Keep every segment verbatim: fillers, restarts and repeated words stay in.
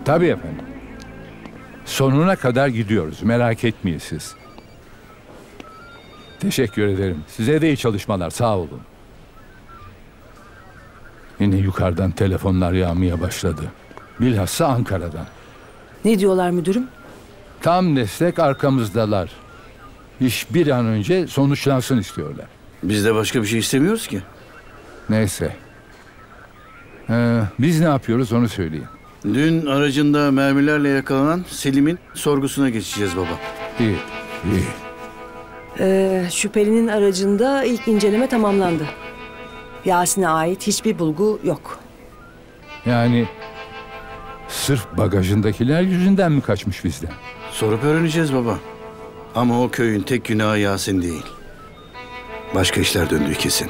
Tabii efendim. Sonuna kadar gidiyoruz. Merak etmeyin siz. Teşekkür ederim. Size de iyi çalışmalar. Sağ olun. Yine yukarıdan telefonlar yağmaya başladı. Bilhassa Ankara'dan. Ne diyorlar müdürüm? Tam destek arkamızdalar. İş bir an önce sonuçlansın istiyorlar. Biz de başka bir şey istemiyoruz ki. Neyse. Ee, biz ne yapıyoruz onu söyleyin. Dün aracında mermilerle yakalanan Selim'in sorgusuna geçeceğiz baba. İyi, iyi. Ee, şüphelinin aracında ilk inceleme tamamlandı. Yasin'e ait hiçbir bulgu yok. Yani sırf bagajındakiler yüzünden mi kaçmış bizden? Sorup öğreneceğiz baba. Ama o köyün tek günahı Yasin değil. Başka işler döndüğü kesin.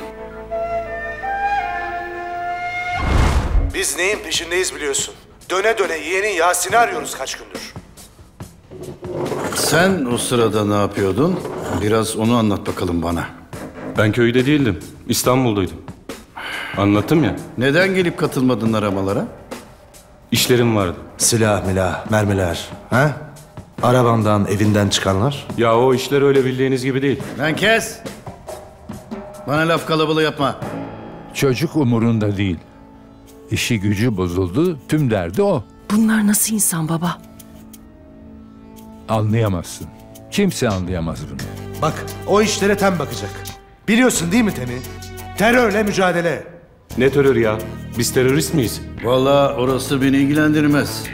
Biz neyin peşindeyiz biliyorsun. Döne döne yeğenin Yasin'i arıyoruz kaç gündür. Sen o sırada ne yapıyordun? Biraz onu anlat bakalım bana. Ben köyde değildim. İstanbul'daydım. Anlattım ya. Neden gelip katılmadın aramalara? İşlerim vardı. Silah, milah, mermiler. Ha? Arabandan, evinden çıkanlar. Ya o işler öyle bildiğiniz gibi değil. Lan kes! Bana laf kalabalığı yapma. Çocuk umurunda değil. İşi gücü bozuldu, tüm derdi o. Bunlar nasıl insan baba? Anlayamazsın. Kimse anlayamaz bunu. Bak, o işlere Tem bakacak. Biliyorsun değil mi Tem'i? Terörle mücadele. Ne terör ya? Biz terörist miyiz? Vallahi orası beni ilgilendirmez.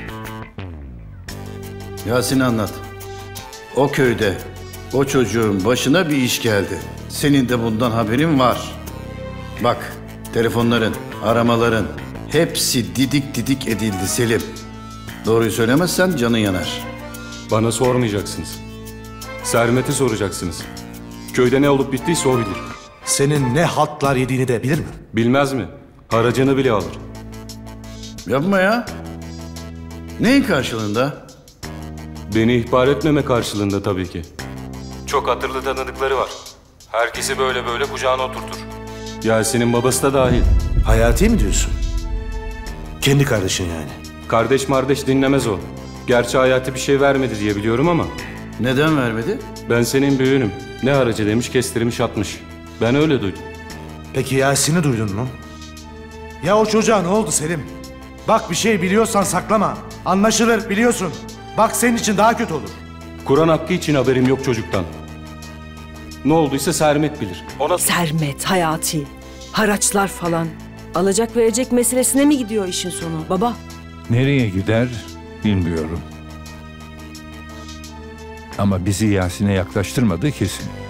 Yasin anlat. O köyde o çocuğun başına bir iş geldi. Senin de bundan haberin var. Bak, telefonların, aramaların hepsi didik didik edildi Selim. Doğruyu söylemezsen canın yanar. Bana sormayacaksınız. Sermet'e soracaksınız. Köyde ne olup bittiyse o bilir. Senin ne haltlar yediğini de bilir mi? Bilmez mi? Haracını bile alır. Yapma ya. Neyin karşılığında? Beni ihbar etmeme karşılığında tabii ki. Çok hatırlı tanıdıkları var. Herkesi böyle böyle kucağına oturtur. Yasin'in babası da dahil. Hayati mi diyorsun? Kendi kardeşin yani. Kardeş mardeş dinlemez o. Gerçi Hayati bir şey vermedi diye biliyorum ama. Neden vermedi? Ben senin büyüğünüm. Ne haracı demiş, kestirmiş atmış. Ben öyle duydum. Peki Yasin'i duydun mu? Ya o çocuğa ne oldu Selim? Bak bir şey biliyorsan saklama. Anlaşılır biliyorsun. Bak senin için daha kötü olur. Kur'an hakkı için haberim yok çocuktan. Ne olduysa Sermet bilir. Ona... Sermet, Hayati, haraçlar falan. Alacak verecek meselesine mi gidiyor işin sonu baba? Nereye gider bilmiyorum. Ama bizi Yasin'e yaklaştırmadığı kesin.